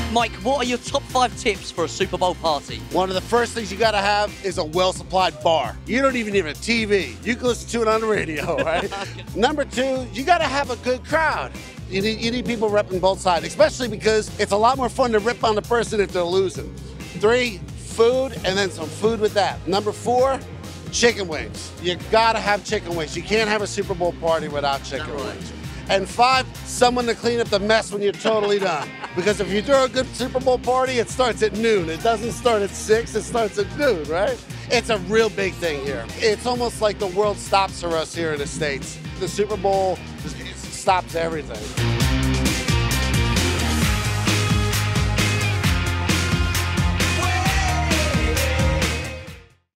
Mike, what are your top 5 tips for a Super Bowl party? One of the first things you gotta have is a well-supplied bar. You don't even need a TV. You can listen to it on the radio, right? Number 2, you gotta have a good crowd. You need people repping both sides, especially because it's a lot more fun to rip on the person if they're losing. 3, food, and then some food with that. Number 4, chicken wings. You gotta have chicken wings. You can't have a Super Bowl party without chicken wings. And 5, someone to clean up the mess when you're totally done. Because if you throw a good Super Bowl party, it starts at noon. It doesn't start at 6, it starts at noon, right? It's a real big thing here. It's almost like the world stops for us here in the States. The Super Bowl stops everything.